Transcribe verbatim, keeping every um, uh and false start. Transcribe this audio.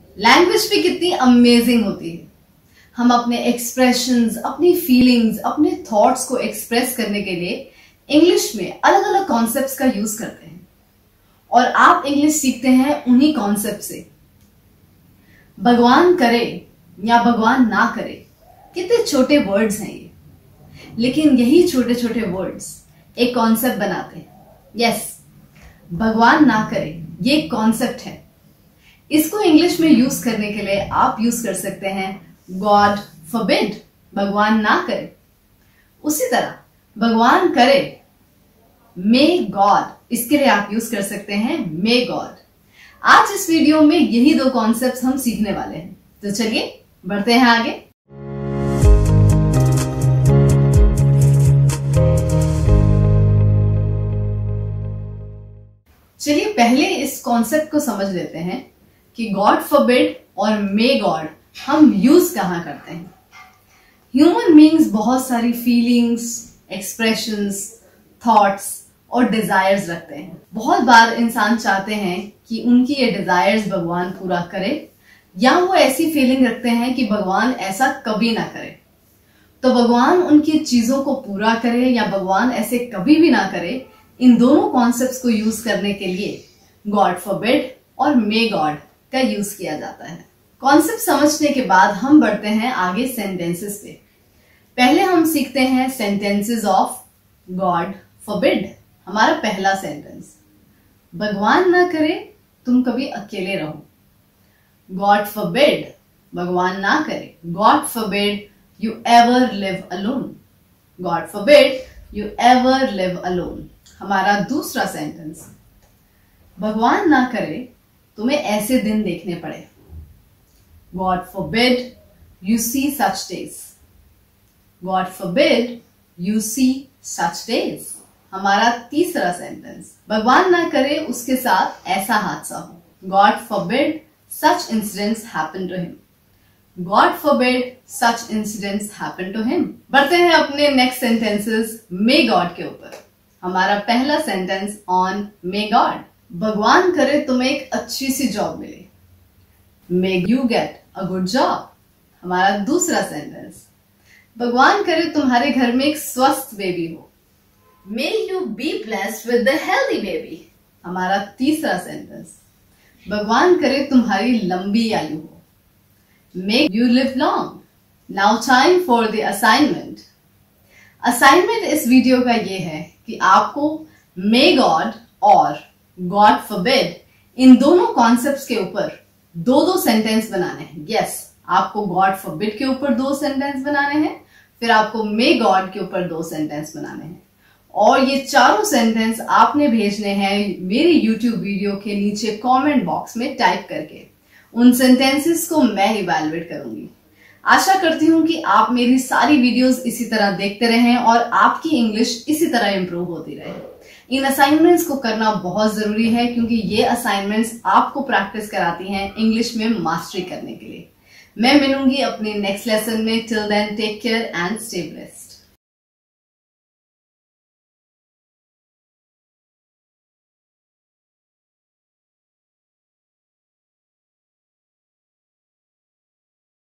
Language भी कितनी amazing होती है। हम अपने एक्सप्रेशंस, अपनी फीलिंग्स, अपने थॉट्स को एक्सप्रेस करने के लिए इंग्लिश में अलग अलग कॉन्सेप्ट्स का यूज करते हैं और आप इंग्लिश सीखते हैं उन्हीं कॉन्सेप्ट से। भगवान करे या भगवान ना करे, कितने छोटे वर्ड्स हैं ये, लेकिन यही छोटे छोटे वर्ड्स एक कॉन्सेप्ट बनाते हैं। यस, भगवान ना करे ये एक कॉन्सेप्ट है। इसको इंग्लिश में यूज करने के लिए आप यूज कर सकते हैं गॉड फॉरबिड, भगवान ना करे। उसी तरह भगवान करे, मे गॉड, इसके लिए आप यूज कर सकते हैं मे गॉड। आज इस वीडियो में यही दो कॉन्सेप्ट्स हम सीखने वाले हैं, तो चलिए बढ़ते हैं आगे। चलिए पहले इस कॉन्सेप्ट को समझ लेते हैं कि गॉड फॉरबिड और मे गॉड हम यूज कहां करते हैं। ह्यूमन बीइंग्स बहुत सारी फीलिंग्स, एक्सप्रेशंस, थॉट्स और डिजायर्स रखते हैं। बहुत बार इंसान चाहते हैं कि उनकी ये डिजायर्स भगवान पूरा करे, या वो ऐसी फीलिंग रखते हैं कि भगवान ऐसा कभी ना करे। तो भगवान उनकी चीजों को पूरा करे या भगवान ऐसे कभी भी ना करे, इन दोनों कॉन्सेप्ट्स को यूज करने के लिए गॉड फॉरबिड और मे गॉड का यूज किया जाता है। कॉन्सेप्ट समझने के बाद हम बढ़ते हैं आगे सेंटेंसेस पे। पहले हम सीखते हैं सेंटेंसेस ऑफ गॉड फॉरबिड। हमारा पहला सेंटेंस, भगवान ना करे तुम कभी अकेले रहो। गॉड फॉरबिड, भगवान ना करे, God forbid you ever live alone. God forbid you ever live alone. हमारा दूसरा सेंटेंस, भगवान ना करे तुम्हें ऐसे दिन देखने पड़े। God forbid you see such days. God forbid you see such days. हमारा तीसरा सेंटेंस, भगवान ना करे उसके साथ ऐसा हादसा हो। God forbid such incidents happen to him. God forbid such incidents happen to him. बढ़ते हैं अपने नेक्स्ट सेंटेंसेस मे गॉड के ऊपर। हमारा पहला सेंटेंस ऑन मे गॉड, भगवान करे तुम्हें एक अच्छी सी जॉब मिले। May you get a good job. हमारा दूसरा सेंटेंस, भगवान करे तुम्हारे घर में एक स्वस्थ बेबी हो। May you be blessed with the healthy baby. हमारा तीसरा सेंटेंस, भगवान करे तुम्हारी लंबी आयु हो। May you live long. Now time for the assignment. Assignment इस वीडियो का ये है कि आपको मे गॉड और गॉड फॉरबिड इन दोनों कॉन्सेप्ट्स के ऊपर दो दो सेंटेंस बनाने हैं। यस yes, आपको गॉड फॉरबिड के ऊपर दो सेंटेंस बनाने हैं, फिर आपको मे गॉड के ऊपर दो सेंटेंस बनाने हैं, और ये चारों सेंटेंस आपने भेजने हैं मेरे यूट्यूब वीडियो के नीचे कमेंट बॉक्स में टाइप करके। उन सेंटेंसेस को मैं इवैल्यूएट करूंगी। आशा करती हूं कि आप मेरी सारी वीडियोस इसी तरह देखते रहें और आपकी इंग्लिश इसी तरह इंप्रूव होती रहे। इन असाइनमेंट्स को करना बहुत जरूरी है, क्योंकि ये असाइनमेंट्स आपको प्रैक्टिस कराती हैं इंग्लिश में मास्टरी करने के लिए। मैं मिलूंगी अपने नेक्स्ट लेसन में। Till then take care and stay blessed.